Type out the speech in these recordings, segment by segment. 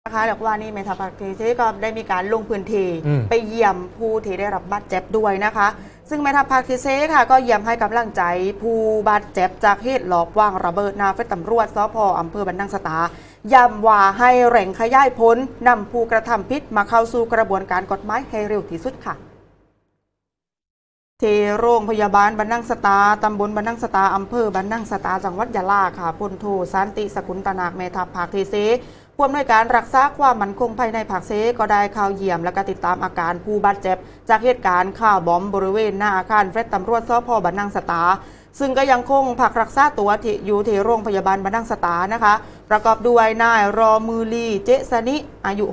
นะคะแล้วว่านี่แม่ทัพภาคที่ก็ได้มีการลงพื้นที่ไปเยี่ยมผู้ที่ได้รับบาดเจ็บด้วยนะคะซึ่งแม่ทัพภาคที่ค่ะก็เยี่ยมให้กำลังใจผู้บาดเจ็บจากเหตุลอบวางระเบิดนาเฟตตำรวจสพ.อำเภอบันดังสตาย้ำว่าให้เร่งขยายผลนำผู้กระทำผิดมาเข้าสู่กระบวนการกฎหมายให้เร็วที่สุดค่ะที่โรงพยาบาลบันดังสตาตำบลบันดังสตาอำเภอบันดังสตาจังหวัดยะลาค่ะพลโทสันติสกุลตนาคแม่ทัพภาคที่ผู้อำนวยการรักษาความมั่นคงภายในภาคก็ได้เข้าเยี่ยมและก็ติดตามอาการผู้บาดเจ็บจากเหตุการณ์ข่าวบอมบริเวณหน้าอาคารแฟลตตำรวจสพ.บันดังสตาซึ่งก็ยังคงพักรักษาตัวอยู่ที่โรงพยาบาลบันดังสตานะคะประกอบด้วยนายรอมือลีเจสนิอายุ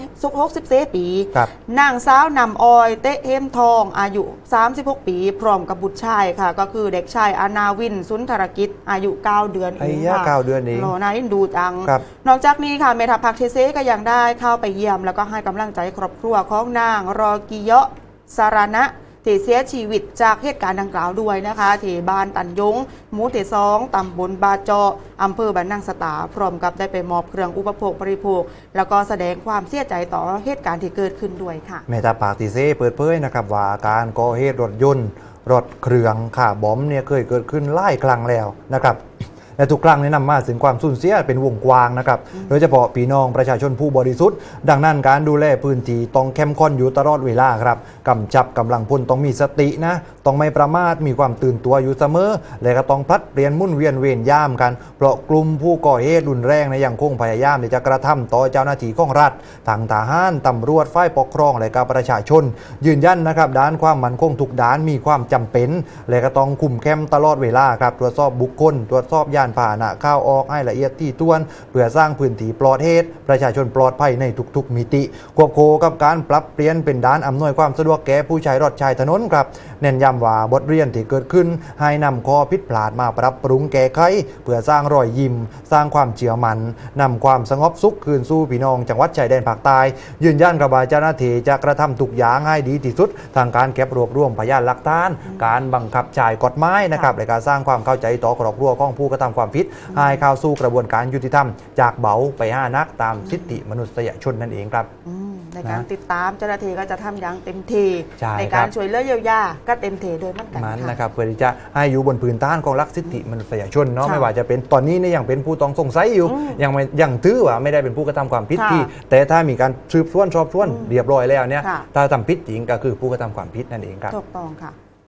64 ปีนางสาวนำออยเตะเฮมทองอายุ36 ปีพร้อมกับบุตรชายค่ะก็คือเด็กชายอานาวินสุนทรกิจอายุ9 เดือนเองค่ะ 9 เดือนเองนายดูจังนอกจากนี้ค่ะเมทัพภาคเทเซก็ยังได้เข้าไปเยี่ยมแล้วก็ให้กำลังใจครอบครัวของนางรอกิเยาะสารณะที่เสียชีวิตจากเหตุการณ์ดังกล่าวด้วยนะคะที่บ้านตันยงหมู่ที่2ตำบลบาจออำเภอบันดังสตาพร้อมกับได้ไปมอบเครื่องอุปโภคบริโภคแล้วก็แสดงความเสียใจต่อเหตุการณ์ที่เกิดขึ้นด้วยค่ะแม่ทัพภาคที่เปิดเผยนะครับว่าการก่อเหตุรถยนต์รถเครื่องข่าบอมเนี่ยเคยเกิดขึ้นหลายครั้งแล้วนะครับและทุกครั้งนี้นำมาถึงความสูญเสียเป็นวงกว้างนะครับโดยเฉพาะพี่น้องประชาชนผู้บริสุทธิ์ดังนั้นการดูแลพื้นที่ต้องเข้มข้นอยู่ตลอดเวลาครับกำจับกำลังพลต้องมีสตินะต้องไม่ประมาทมีความตื่นตัวอยู่เสมอและก็ต้องพลัดเปลี่ยนมุ่นเวียนเวรย่ามกันเพราะกลุ่มผู้ก่อเหตุรุนแรงในยังคงพยายามที่จะกระทำต่อเจ้าหน้าที่ของรัฐทางทหารตำรวจฝ่ายปกครองและก็ประชาชนยืนยันนะครับด้านความมั่นคงทุกด้านมีความจำเป็นและก็ต้องคุมเข้มตลอดเวลาครับตรวจสอบบุคคลตรวจสอบยานพาหนะเข้าออกให้ละเอียดที่ถ้วนเพื่อสร้างพื้นที่ปลอดเหตุประชาชนปลอดภัยในทุกๆมิติควบคู่กับการปรับเปลี่ยนเป็นด้านอำนวยความสะดวกแก่ผู้ใช้รถใช้ถนนครับเน้นย้ำว่าบทเรียนที่เกิดขึ้นให้นำข้อผิดพลาดมาปรับปรุงแก้ไขเพื่อสร้างรอยยิ้มสร้างความเชื่อมั่นนำความสงบสุขคืนสู่พี่น้องจังหวัดชายแดนภาคใต้ยืนยันกับว่าเจ้าหน้าที่จะกระทำทุกอย่างให้ดีที่สุดทางการเก็บรวบรวมพยานหลักฐานการบังคับใช้กฎหมายนะครับและการสร้างความเข้าใจต่อครอบครัวของผู้กระทำความผิดให้เข้าสู่กระบวนการยุติธรรมจากเบาไป5 นักตามสิทธิมนุษยชนนั่นเองครับในการติดตามเจ้าหน้าที่ก็จะทำอย่างเต็มที่ในการช่วยเหลือเยียวยาก็เต็มที่โดยมั่นกันนะครับเพื่อที่จะให้อยู่บนพื้นฐานของหลักสิทธิมนุษยชนเนาะไม่ว่าจะเป็นตอนนี้เนี่ยยังเป็นผู้ต้องสงสัยอยู่ยังถือว่าไม่ได้เป็นผู้กระทำความผิดที่แต่ถ้ามีการสืบสวนสอบสวนเรียบร้อยแล้วเนี่ยถ้าทำผิดจริงก็คือผู้กระทำความผิดนั่นเองครับถูกต้องค่ะ